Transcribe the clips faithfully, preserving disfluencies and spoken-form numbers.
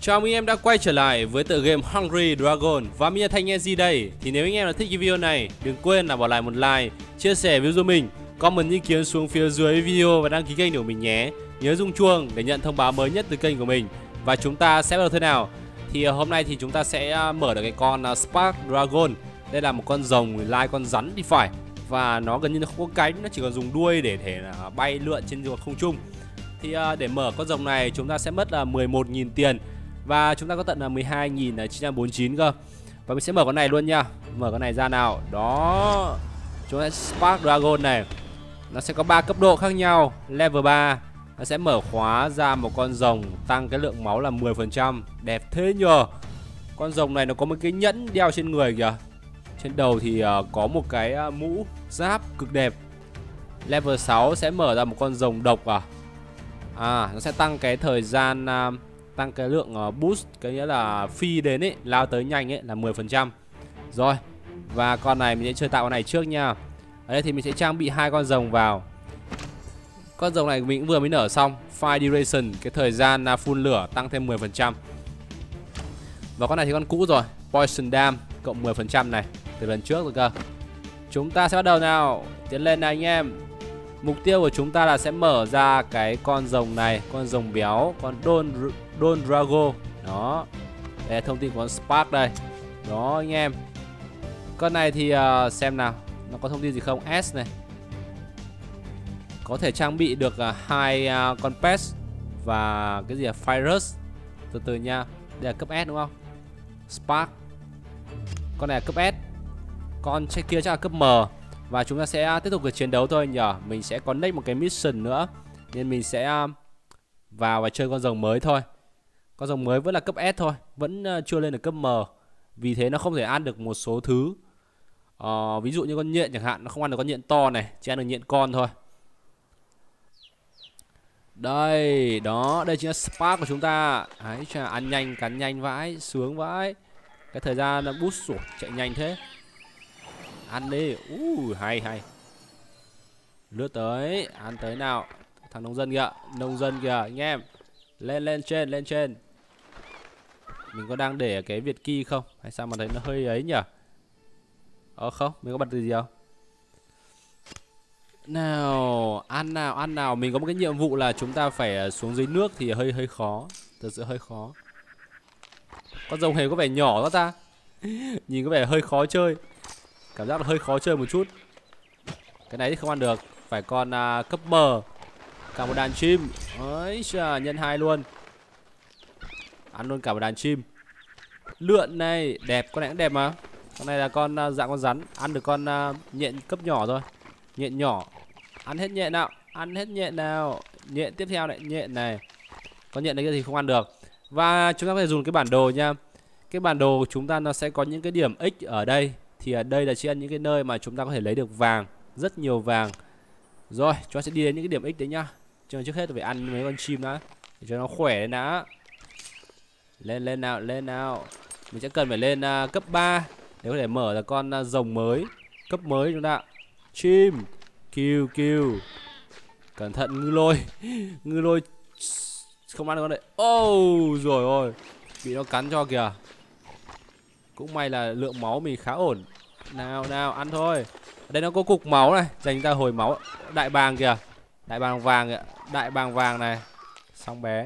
Chào mừng em đã quay trở lại với tựa game Hungry Dragon và mình là Thanh Easy đây. Thì nếu anh em là thích cái video này, đừng quên là bỏ lại một like, chia sẻ video giúp mình, comment ý kiến xuống phía dưới video và đăng ký kênh của mình nhé. Nhớ rung chuông để nhận thông báo mới nhất từ kênh của mình. Và chúng ta sẽ bắt đầu thế nào? Thì hôm nay thì chúng ta sẽ mở được cái con Spark Dragon. Đây là một con rồng lai con rắn thì phải, và nó gần như là không có cánh, nó chỉ còn dùng đuôi để thể là bay lượn trên không trung. Thì để mở con rồng này chúng ta sẽ mất là mười một nghìn tiền. Và chúng ta có tận là mười hai nghìn chín trăm bốn mươi chín cơ. Và mình sẽ mở con này luôn nha. Mở con này ra nào. Đó. Chúng ta Spark Dragon này. Nó sẽ có ba cấp độ khác nhau. Level ba nó sẽ mở khóa ra một con rồng tăng cái lượng máu là mười phần trăm. Đẹp thế nhờ. Con rồng này nó có một cái nhẫn đeo trên người kìa. Trên đầu thì uh, có một cái uh, mũ giáp cực đẹp. Level sáu sẽ mở ra một con rồng độc à. À nó sẽ tăng cái thời gian uh, tăng cái lượng uh, boost, cái nghĩa là phi đến ấy, lao tới nhanh ấy là mười phần trăm. Rồi. Và con này mình sẽ chơi tạo con này trước nha. Ở đây thì mình sẽ trang bị hai con rồng vào. Con rồng này mình cũng vừa mới nở xong. Fire duration, cái thời gian uh, phun lửa tăng thêm mười phần trăm. Và con này thì con cũ rồi, Poison Dam cộng mười phần trăm này, từ lần trước rồi cơ. Chúng ta sẽ bắt đầu nào. Tiến lên này anh em. Mục tiêu của chúng ta là sẽ mở ra cái con rồng này, con rồng béo, con Don Don Drago. Đó. Đây là thông tin của con Spark đây. Đó anh em. Con này thì uh, xem nào, nó có thông tin gì không? S này. Có thể trang bị được uh, hai uh, con pet và cái gì là Virus. Từ từ nha. Đây là cấp S đúng không? Spark. Con này là cấp S. Con kia chắc là cấp M. Và chúng ta sẽ tiếp tục cuộc chiến đấu thôi nhờ. Mình sẽ có next một cái mission nữa, nên mình sẽ vào và chơi con rồng mới thôi. Con rồng mới vẫn là cấp S thôi, vẫn chưa lên được cấp M. Vì thế nó không thể ăn được một số thứ. ờ, Ví dụ như con nhện chẳng hạn, nó không ăn được con nhện to này, chỉ ăn được nhện con thôi. Đây, đó, đây chính là Spark của chúng ta. Đấy, chà, ăn nhanh, cắn nhanh vãi, sướng vãi. Cái thời gian nó boost, ủa, chạy nhanh thế. Ăn đi, uh, hay hay. Lướt tới, ăn tới nào. Thằng nông dân kìa, nông dân kìa anh em. Lên lên trên, lên trên. Mình có đang để cái Việt Ki không? Hay sao mà thấy nó hơi ấy nhỉ? Ờ không, mình có bật gì không? Nào, ăn nào, ăn nào. Mình có một cái nhiệm vụ là chúng ta phải xuống dưới nước thì hơi hơi khó. Thật sự hơi khó. Con rồng hề có vẻ nhỏ quá ta. Nhìn có vẻ hơi khó chơi. Cảm giác là hơi khó chơi một chút. Cái này thì không ăn được. Phải con uh, cấp M. Cả một đàn chim. Ấy chà, nhân hai luôn. Ăn luôn cả một đàn chim. Lượn này, đẹp, con này cũng đẹp mà. Con này là con uh, dạng con rắn. Ăn được con uh, nhện cấp nhỏ thôi. Nhện nhỏ. Ăn hết nhện nào. Ăn hết nhện nào. Nhện tiếp theo này, nhện này. Con nhện này thì không ăn được. Và chúng ta phải dùng cái bản đồ nha. Cái bản đồ của chúng ta nó sẽ có những cái điểm X ở đây. Thì ở đây là chỉ là những cái nơi mà chúng ta có thể lấy được vàng. Rất nhiều vàng. Rồi, chúng ta sẽ đi đến những cái điểm X đấy nhá. Chứ trước hết là phải ăn mấy con chim đã, để cho nó khỏe lên đã. Lên lên nào, lên nào. Mình sẽ cần phải lên uh, cấp ba để có thể mở ra con uh, rồng mới. Cấp mới chúng ta. Chim. Kêu kêu. Cẩn thận ngư lôi. Ngư lôi không ăn con đấy. Oh, rồi ôi. Bị nó cắn cho kìa. Cũng may là lượng máu mình khá ổn. Nào nào, ăn thôi. Ở đây nó có cục máu này, dành ra hồi máu. Đại bàng kìa. Đại bàng vàng kìa. Đại bàng vàng này. Xong bé.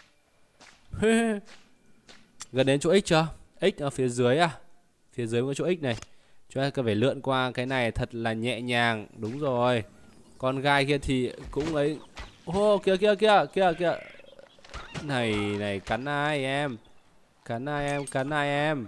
Gần đến chỗ X chưa? X ở phía dưới à? Phía dưới có chỗ X này. Chúng ta cần phải lượn qua cái này thật là nhẹ nhàng. Đúng rồi. Con gai kia thì cũng ấy. Ô, oh, kìa kìa kìa kìa kìa. Này này, cắn ai em? Cắn ai em? Cắn ai em?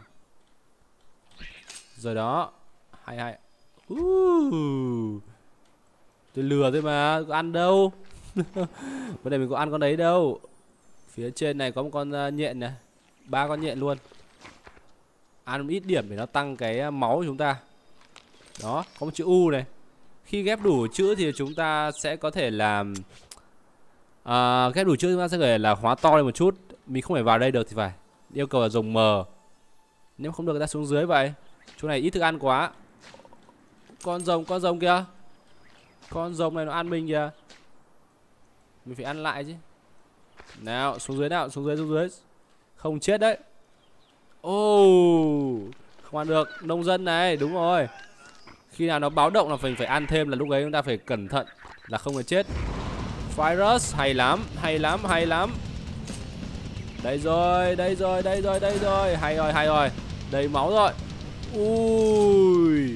Rồi đó. Hay hay. uh. Tôi lừa thôi mà, có ăn đâu. Vấn đề mình có ăn con đấy đâu. Phía trên này có một con uh, nhện này. Ba con nhện luôn. Ăn một ít điểm để nó tăng cái uh, máu của chúng ta. Đó, có một chữ U này. Khi ghép đủ chữ thì chúng ta sẽ có thể làm uh, ghép đủ chữ chúng ta sẽ có thể là hóa to lên một chút. Mình không phải vào đây được thì phải. Yêu cầu là rồng M. Nếu không được người ta xuống dưới vậy. Chỗ này ít thức ăn quá. Con rồng, con rồng kìa. Con rồng này nó ăn mình kìa. Mình phải ăn lại chứ. Nào, xuống dưới nào, xuống dưới, xuống dưới. Không chết đấy. Ô oh, không ăn được. Nông dân này, đúng rồi. Khi nào nó báo động là mình phải ăn thêm là lúc ấy chúng ta phải cẩn thận là không có chết. Virus, hay lắm, hay lắm, hay lắm. Đây rồi, đây rồi, đây rồi, đây rồi. Hay rồi, hay rồi. Đầy máu rồi. Ui.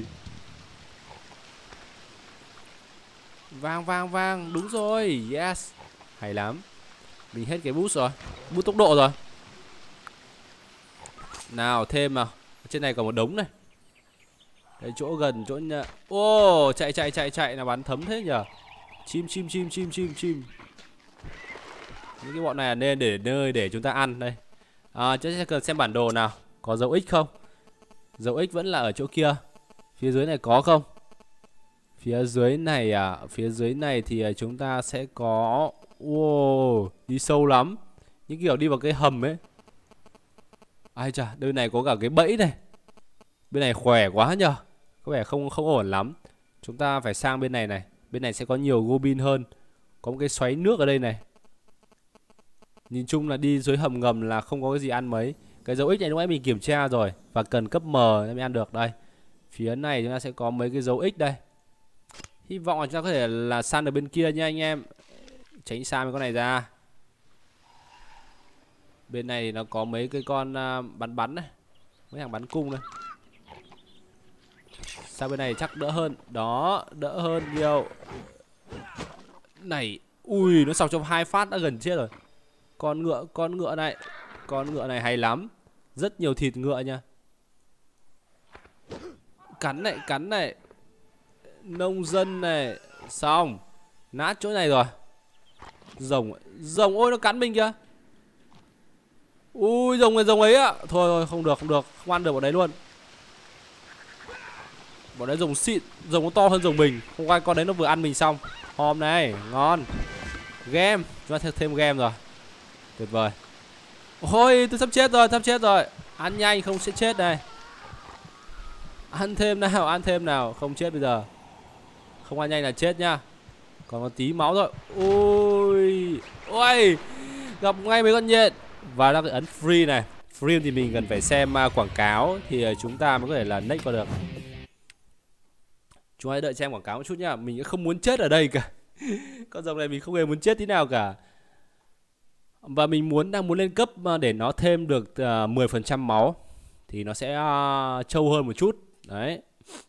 Vang, vang, vang. Đúng rồi, yes. Hay lắm. Mình hết cái boost rồi. Boost tốc độ rồi. Nào, thêm nào. Trên này còn một đống này. Cái chỗ gần, chỗ nhà. Ô, oh, chạy, chạy, chạy, chạy. Là bắn thấm thế nhở. Chim, chim, chim, chim, chim, chim. Những cái bọn này là nên để nơi để chúng ta ăn đây. À, chắc sẽ cần xem bản đồ nào. Có dấu X không? Dấu X vẫn là ở chỗ kia. Phía dưới này có không? Phía dưới này à? Phía dưới này thì chúng ta sẽ có. Wow, đi sâu lắm. Những kiểu đi vào cái hầm ấy. Ai chà, nơi này có cả cái bẫy này. Bên này khỏe quá nhờ. Có vẻ không không ổn lắm. Chúng ta phải sang bên này này. Bên này sẽ có nhiều goblin hơn. Có một cái xoáy nước ở đây này. Nhìn chung là đi dưới hầm ngầm là không có cái gì ăn mấy. Cái dấu X này lúc nãy mình kiểm tra rồi. Và cần cấp M mới ăn được đây. Phía này chúng ta sẽ có mấy cái dấu X đây. Hy vọng là chúng ta có thể là săn ở bên kia nha anh em. Tránh xa mấy con này ra. Bên này thì nó có mấy cái con uh, bắn bắn này. Mấy hàng bắn cung này. Sang bên này chắc đỡ hơn. Đó, đỡ hơn nhiều. Này, ui, nó sọc trong hai phát đã gần chết rồi. Con ngựa, con ngựa này. Con ngựa này hay lắm. Rất nhiều thịt ngựa nha. Cắn này, cắn này. Nông dân này. Xong. Nát chỗ này rồi. Rồng, rồng, ôi nó cắn mình kìa. Ui, rồng này, rồng ấy ạ. Thôi thôi, không được, không được. Không ăn được bọn đấy luôn. Bọn đấy rồng xịn. Rồng nó to hơn rồng mình. Không qua con đấy nó vừa ăn mình xong. Hôm này, ngon. Game, chúng ta thêm, thêm game rồi. Tuyệt vời. Ôi, tôi sắp chết rồi, sắp chết rồi. Ăn nhanh không sẽ chết đây. Ăn thêm nào, ăn thêm nào. Không chết bây giờ. Không ăn nhanh là chết nhá. Còn có tí máu rồi. Ôi, ôi, gặp ngay mấy con nhện. Và đang ấn free này. Free thì mình cần phải xem uh, quảng cáo. Thì uh, chúng ta mới có thể là next qua được. Chúng hãy đợi xem quảng cáo một chút nhá. Mình không muốn chết ở đây cả. Con rồng này mình không hề muốn chết tí nào cả. Và mình muốn đang muốn lên cấp để nó thêm được uh, mười phần trăm máu. Thì nó sẽ uh, trâu hơn một chút. Đấy.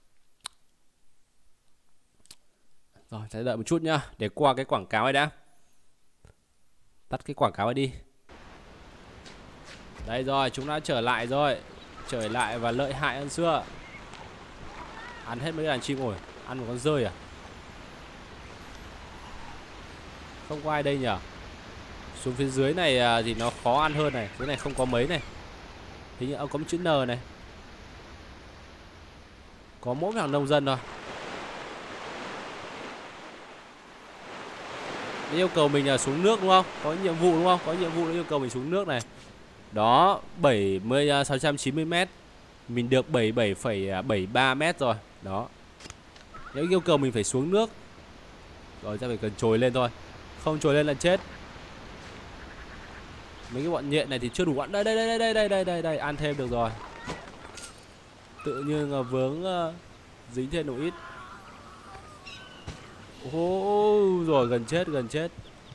Rồi, sẽ đợi một chút nhá. Để qua cái quảng cáo này đã. Tắt cái quảng cáo này đi. Đây rồi, chúng đã trở lại rồi. Trở lại và lợi hại hơn xưa. Ăn hết mấy đàn chim rồi. Ăn một con rơi à? Không có ai đây nhỉ? Xuống phía dưới này thì nó khó ăn hơn này. Dưới này không có mấy này. Hình như ông có một chữ N này. Có mỗi thằng nông dân thôi. Nó yêu cầu mình là xuống nước đúng không? Có nhiệm vụ đúng không? Có nhiệm vụ nó yêu cầu mình xuống nước này. Đó, bảy mươi sáu trăm chín mươi mét. Mình được bảy mươi bảy phẩy bảy mươi ba mét rồi. Đó. Nếu yêu cầu mình phải xuống nước. Rồi ta phải cần trồi lên thôi. Không trồi lên là chết. Mấy cái bọn nhện này thì chưa đủ ăn. Đây đây đây đây đây đây đây đây ăn thêm được rồi. Tự nhiên là vướng uh, dính thêm một ít. Ô oh, rồi gần chết, gần chết.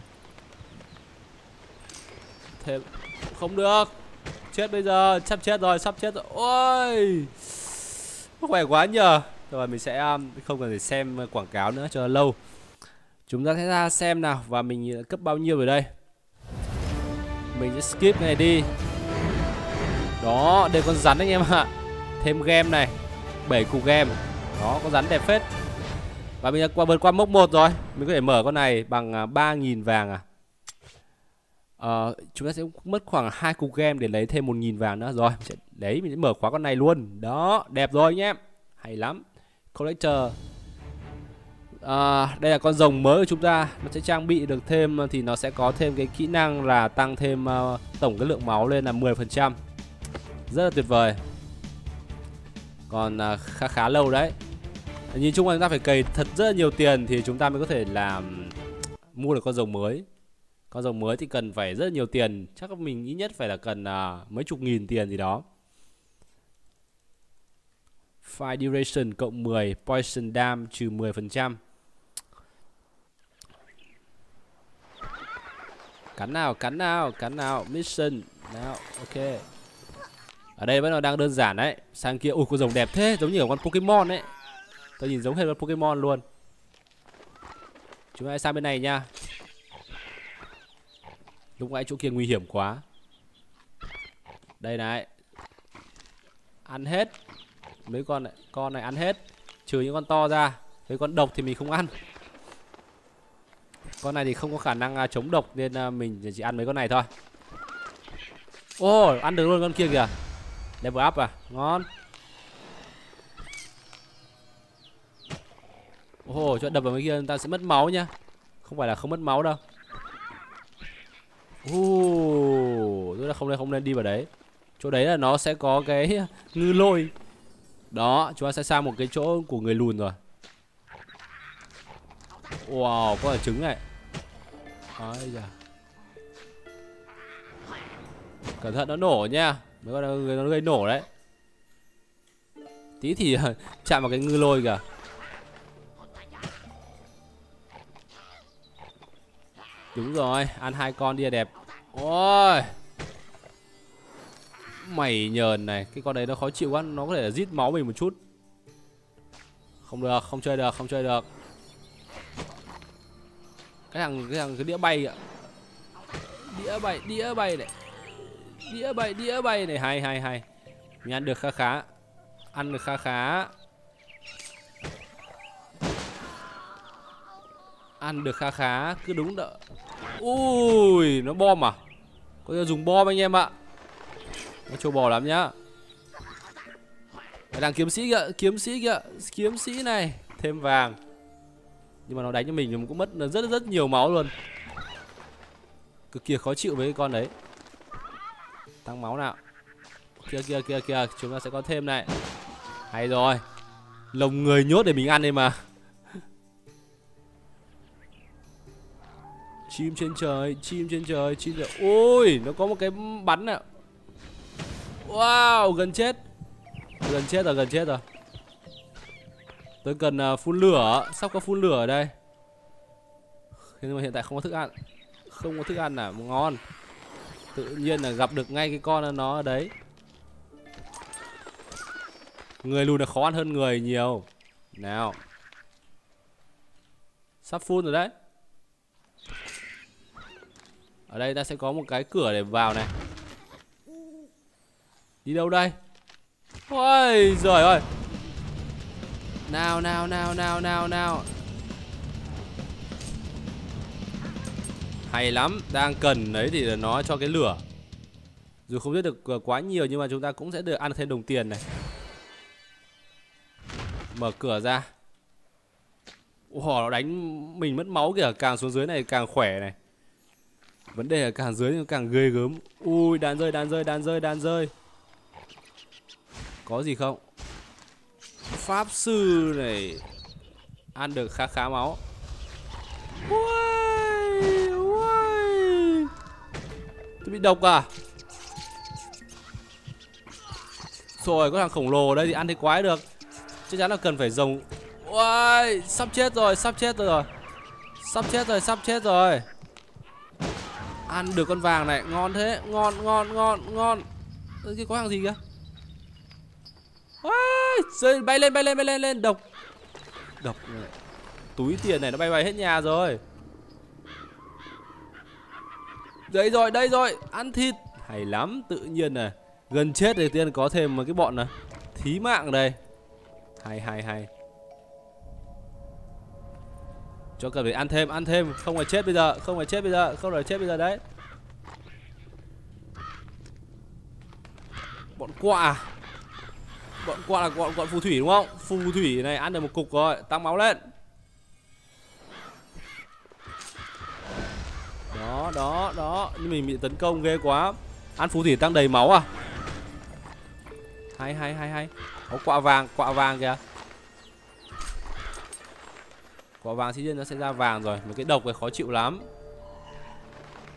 Thêm không được. Chết bây giờ, sắp chết rồi, sắp chết rồi. Ôi. Khỏe quá nhờ. Rồi mình sẽ um, không cần phải xem quảng cáo nữa cho lâu. Chúng ta sẽ ra xem nào. Và mình cấp bao nhiêu rồi đây. Mình sẽ skip này đi. Đó, đây con rắn anh em ạ. Thêm game này, bảy cục game. Đó, con rắn đẹp phết. Và mình đã qua vượt qua mốc một rồi. Mình có thể mở con này bằng ba nghìn vàng à. Ờ, chúng ta sẽ mất khoảng hai cục game để lấy thêm một nghìn vàng nữa. Rồi, mình sẽ, đấy, mình sẽ mở khóa con này luôn. Đó, đẹp rồi anh em. Hay lắm. Collector. À, đây là con rồng mới của chúng ta. Nó sẽ trang bị được thêm. Thì nó sẽ có thêm cái kỹ năng là tăng thêm uh, tổng cái lượng máu lên là mười phần trăm. Rất là tuyệt vời. Còn uh, khá khá lâu đấy. Nhìn chung là chúng ta phải cày thật rất là nhiều tiền thì chúng ta mới có thể làm mua được con rồng mới. Con rồng mới thì cần phải rất là nhiều tiền. Chắc là mình ít nhất phải là cần à, mấy chục nghìn tiền gì đó. Fire duration cộng mười, poison dam trừ mười phần trăm. Cắn nào, cắn nào, cắn nào, mission nào, ok. Ở đây vẫn đang đơn giản đấy. Sang kia, ui con rồng đẹp thế, giống như ở con Pokemon ấy. Tôi nhìn giống hết con Pokemon luôn. Chúng ta sang bên này nha. Lúc nãy chỗ kia nguy hiểm quá. Đây này. Ăn hết. Mấy con này, con này ăn hết. Trừ những con to ra. Mấy con độc thì mình không ăn. Con này thì không có khả năng uh, chống độc nên uh, mình chỉ ăn mấy con này thôi. Ô, oh, ăn được luôn con kia kìa. Level up à, ngon. Ồ, oh, cho đập vào mấy kia người ta sẽ mất máu nha. Không phải là không mất máu đâu. Ồ, oh, rất là không nên không nên đi vào đấy. Chỗ đấy là nó sẽ có cái ngư lôi. Đó, chúng ta sẽ sang một cái chỗ của người lùn rồi. Wow, có cả trứng này. Ôi da. Cẩn thận nó nổ nha. Mấy con người nó gây nổ đấy. Tí thì chạm vào cái ngư lôi kìa. Đúng rồi, ăn hai con đi là đẹp. Ôi. Mày nhờn này, cái con đấy nó khó chịu quá, nó có thể là rít máu mình một chút. Không được, không chơi được, không chơi được. Cái thằng cái thằng cái đĩa bay ạ. Đĩa bay, đĩa bay này. Đĩa bay, đĩa bay này, hay hay hay. Mình ăn được khá khá. Ăn được khá khá. Ăn được khá khá, cứ đúng đợi. Ui, nó bom à? Có thể dùng bom anh em ạ. Nó trâu bò lắm nhá. Cái thằng kiếm sĩ kìa, kiếm sĩ kìa, kiếm sĩ này, thêm vàng. Nhưng mà nó đánh cho mình thì cũng mất rất rất nhiều máu luôn. Cực kỳ khó chịu với cái con đấy. Tăng máu nào. Kia kia kia kia, chúng ta sẽ có thêm này. Hay rồi. Lồng người nhốt để mình ăn đây mà. Chim trên trời, chim trên trời, chim trên trời. Ôi, nó có một cái bắn nè. Wow, gần chết. Gần chết rồi, gần chết rồi. Tôi cần uh, phun lửa, sắp có phun lửa ở đây. Nhưng mà hiện tại không có thức ăn. Không có thức ăn à, ngon. Tự nhiên là gặp được ngay cái con nó ở đấy. Người lùn là khó ăn hơn người nhiều. Nào. Sắp phun rồi đấy. Ở đây ta sẽ có một cái cửa để vào này. Đi đâu đây? Ôi giời ơi. Nào nào nào nào nào nào. Hay lắm. Đang cần đấy thì nó cho cái lửa. Dù không biết được quá nhiều nhưng mà chúng ta cũng sẽ được ăn thêm đồng tiền này. Mở cửa ra. Ủa, nó đánh mình mất máu kìa. Càng xuống dưới này càng khỏe này. Vấn đề là càng dưới thì càng ghê gớm. Ui, đạn rơi, đạn rơi, đạn rơi, đạn rơi. Có gì không? Pháp sư này. Ăn được khá khá máu. Ui, ui. Tôi bị độc à? Rồi, có thằng khổng lồ ở đây thì ăn thấy quái được. Chắc chắn là cần phải rồng. Ui, sắp chết rồi, sắp chết rồi. Sắp chết rồi, sắp chết rồi. Ăn được con vàng này, ngon thế, ngon, ngon, ngon, ngon. Ơ, kia có hàng gì kìa? Ôi, bay lên, bay lên, bay lên, lên, độc. Độc này. Túi tiền này nó bay bay hết nhà rồi. Đây rồi, đây rồi, ăn thịt. Hay lắm, tự nhiên này. Gần chết thì tiên có thêm một cái bọn này. Thí mạng đây. Hay, hay, hay. Cho cần phải ăn thêm, ăn thêm. Không phải chết bây giờ, không phải chết bây giờ, không phải chết bây giờ đấy. Bọn quạ. Bọn quạ là bọn, bọn phù thủy đúng không? Phù thủy này ăn được một cục rồi, tăng máu lên. Đó, đó, đó. Nhưng mình bị tấn công ghê quá. Ăn phù thủy tăng đầy máu à? Hay, hay, hay, hay. Có quạ vàng, quạ vàng kìa. Quả vàng dĩ nhiên nó sẽ ra vàng rồi. Một cái độc này khó chịu lắm.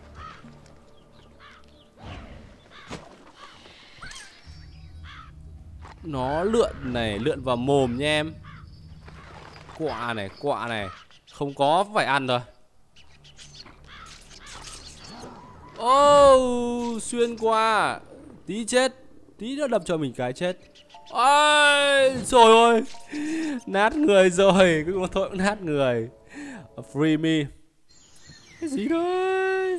Nó lượn này, lượn vào mồm nha em. Quạ này, quạ này. Không có phải ăn rồi. Ô, oh, xuyên qua. Tí chết. Tí nữa đập cho mình cái chết. Ôi, rồi ôi. Nát người rồi. Cứ mà thôi cũng nát người. Free me. Cái gì đấy?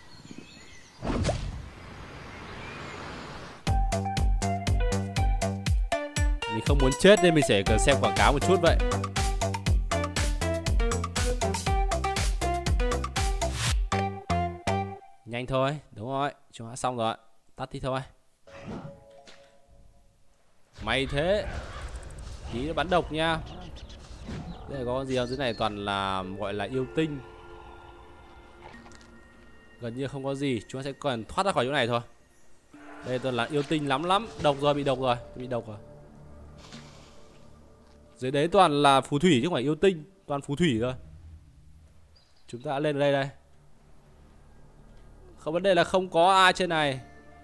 Mình không muốn chết nên mình sẽ cần xem quảng cáo một chút vậy. Nhanh thôi, đúng rồi, chúng ta xong rồi. Tắt đi thôi. May thế. Tí nó bắn độc nha. Đây có con gì không? Dưới này toàn là gọi là yêu tinh. Gần như không có gì. Chúng ta sẽ cần thoát ra khỏi chỗ này thôi. Đây toàn là yêu tinh lắm lắm. Độc rồi, bị độc rồi, bị độc rồi. Dưới đấy toàn là phù thủy chứ không phải yêu tinh. Toàn phù thủy thôi. Chúng ta đã lên ở đây đây. Không, vấn đề là không có ai trên này.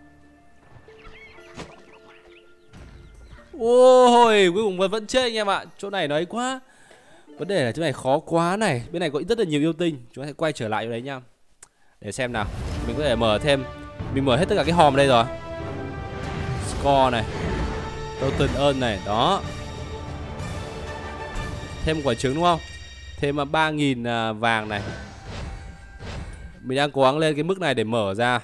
Ôi, cuối cùng vẫn chết anh em ạ. Chỗ này nó ấy quá. Vấn đề là chỗ này khó quá này. Bên này có rất là nhiều yêu tinh. Chúng ta sẽ quay trở lại chỗ đấy nha. Để xem nào. Mình có thể mở thêm. Mình mở hết tất cả cái hòm đây rồi. Score này, Total Earn này, đó. Thêm một quả trứng đúng không? Thêm ba nghìn vàng này. Mình đang cố gắng lên cái mức này để mở ra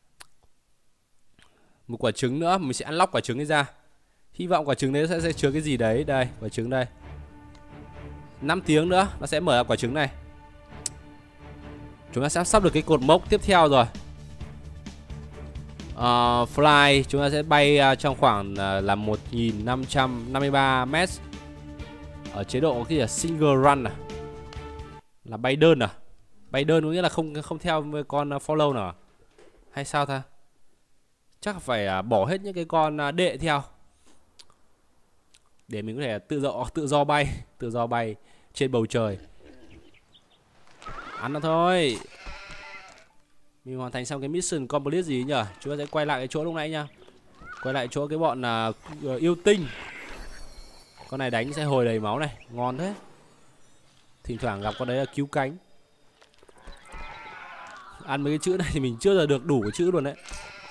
một quả trứng nữa. Mình sẽ unlock quả trứng ấy ra. Hy vọng quả trứng đấy sẽ, sẽ chứa cái gì đấy. Đây, quả trứng đây. Năm tiếng nữa nó sẽ mở ra quả trứng này. Chúng ta sẽ sắp được cái cột mốc tiếp theo rồi. uh, Fly, chúng ta sẽ bay uh, trong khoảng uh, là một nghìn năm trăm năm mươi ba mét. Ở chế độ cái gì là single run à? Là bay đơn à? Bay đơn có nghĩa là không không theo con follow nào à? Hay sao ta? Chắc phải uh, bỏ hết những cái con uh, đệ theo để mình có thể tự do tự do bay, tự do bay trên bầu trời. Ăn nó thôi. Mình hoàn thành xong cái mission complete gì nhỉ? Chúng ta sẽ quay lại cái chỗ lúc nãy nha. Quay lại chỗ cái bọn uh, yêu tinh. Con này đánh sẽ hồi đầy máu này. Ngon thế. Thỉnh thoảng gặp con đấy là cứu cánh. Ăn mấy cái chữ này thì mình chưa giờ được đủ cái chữ luôn đấy.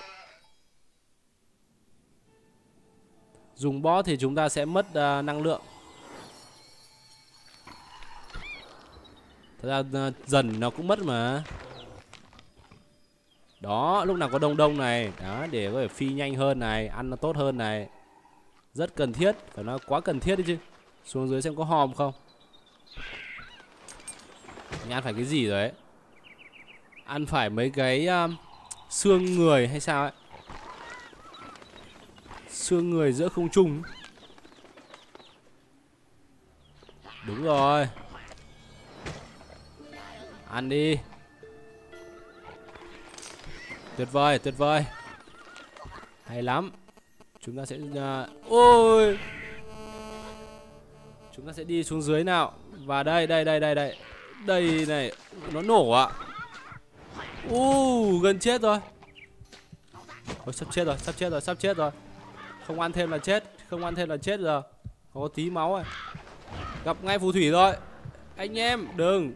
Dùng boss thì chúng ta sẽ mất uh, năng lượng. Thật ra uh, dần nó cũng mất mà. Đó, lúc nào có đông đông này. Đó, để có thể phi nhanh hơn này. Ăn nó tốt hơn này. Rất cần thiết. Phải nói quá cần thiết đấy chứ. Xuống dưới xem có hòm không. Mình ăn phải cái gì rồi ấy. Ăn phải mấy cái uh, xương người hay sao ấy. Xương người giữa không trung. Đúng rồi. Ăn đi. Tuyệt vời, tuyệt vời. Hay lắm. Chúng ta sẽ uh... ôi. Chúng ta sẽ đi xuống dưới nào. Và đây, đây, đây, đây, đây. Đây này. Nó nổ ạ. uh, Gần chết rồi. Ôi, sắp chết rồi, sắp chết rồi, sắp chết rồi. Không ăn thêm là chết. Không ăn thêm là chết rồi. Có tí máu rồi. Gặp ngay phù thủy rồi. Anh em đừng.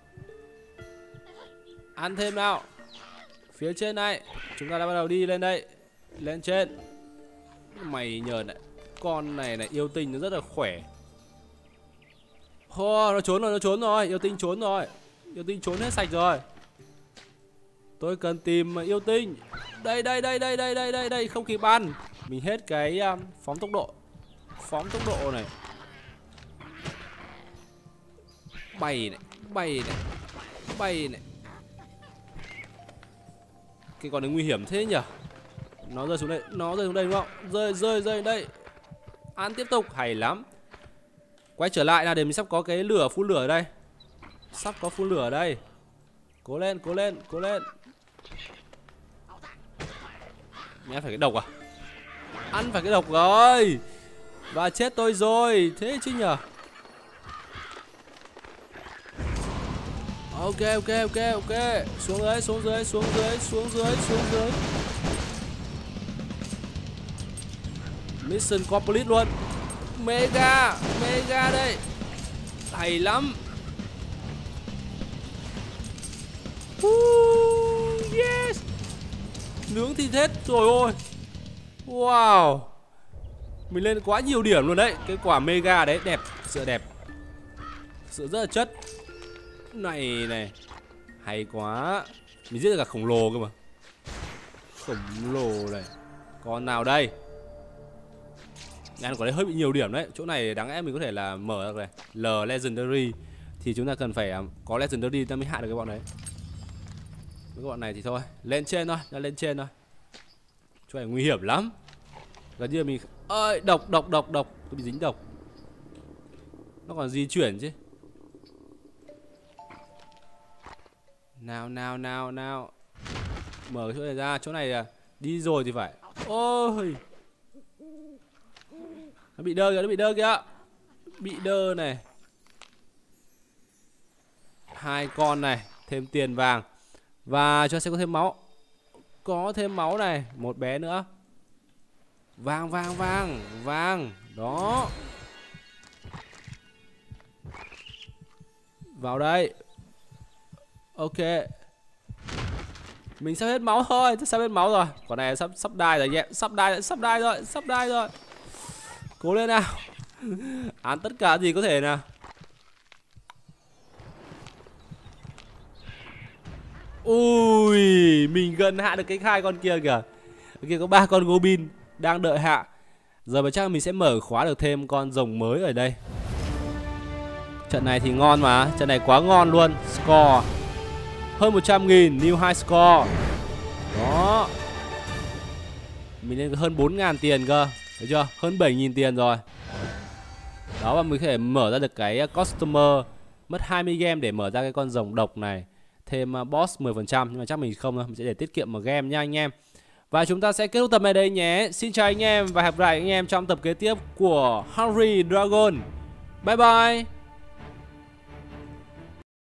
Ăn thêm nào. Phía trên này. Chúng ta đã bắt đầu đi lên đây. Lên trên. Mày nhờ này. Con này này yêu tinh nó rất là khỏe. Oh, nó trốn rồi, nó trốn rồi. Yêu tinh trốn rồi. Yêu tinh trốn hết sạch rồi. Tôi cần tìm yêu tinh. Đây, đây, đây, đây, đây, đây, đây, đây. Không kịp ăn. Mình hết cái um, phóng tốc độ. Phóng tốc độ này. Bay này. Bay này. Bay này. Cái con này nguy hiểm thế nhỉ. Nó rơi xuống đây. Nó rơi xuống đây đúng không? Rơi, rơi, rơi đây. Ăn tiếp tục. Hay lắm. Quay trở lại là để mình sắp có cái lửa phun lửa ở đây. Sắp có phun lửa ở đây. Cố lên, cố lên, cố lên. Mình ăn phải cái độc à? Ăn phải cái độc rồi. Và chết tôi rồi. Thế chứ nhờ. Ok, ok, ok, ok. Xuống dưới, xuống dưới, xuống dưới, xuống dưới, xuống dưới. Mission complete luôn. Mega, mega đây. Hay lắm. Uh, yes. Nướng thịt hết rồi ôi. Wow. Mình lên quá nhiều điểm luôn đấy. Cái quả mega đấy đẹp, sự đẹp. Sự rất là chất. Này này. Hay quá. Mình giết được cả khổng lồ cơ mà. Khổng lồ này. Con nào đây? Ăn quả đấy hơi bị nhiều điểm đấy. Chỗ này đáng lẽ mình có thể là mở được này. L Legendary. Thì chúng ta cần phải có Legendary ta mới hạ được cái bọn đấy. Cái bọn này thì thôi. Lên trên thôi, ra lên trên thôi. Chỗ này nguy hiểm lắm. Gần như là mình... ơi, độc, độc, độc, độc. Tôi bị dính độc. Nó còn di chuyển chứ. Nào, nào, nào, nào. Mở cái chỗ này ra. Chỗ này là đi rồi thì phải. Ôi. Nó bị đơ kìa, nó bị đơ kìa. Bị đơ này. Hai con này. Thêm tiền vàng. Và cho sẽ có thêm máu. Có thêm máu này. Một bé nữa. Vàng, vàng, vàng. Vàng. Đó. Vào đây. Ok. Mình sắp hết máu thôi. Sắp hết máu rồi. Còn này sắp sắp đai rồi anh em. Sắp đai, sắp đai rồi. Sắp đai rồi. Cố lên nào. Án tất cả gì có thể nào. Ui, mình gần hạ được cái hai con kia kìa. Ở kia có ba con goblin đang đợi hạ. Giờ mà chắc mình sẽ mở khóa được thêm con rồng mới ở đây. Trận này thì ngon mà. Trận này quá ngon luôn. Score hơn một trăm nghìn. New high score. Đó. Mình lên hơn bốn ngàn tiền cơ. Thấy chưa? Hơn bảy nghìn tiền rồi. Đó, và mình có thể mở ra được cái customer. Mất hai mươi game để mở ra cái con rồng độc này. Thêm boss mười phần trăm. Nhưng mà chắc mình không đâu. Mình sẽ để tiết kiệm một game nha anh em. Và chúng ta sẽ kết thúc tập này đây nhé. Xin chào anh em và hẹn gặp lại anh em trong tập kế tiếp của Hungry Dragon. Bye bye.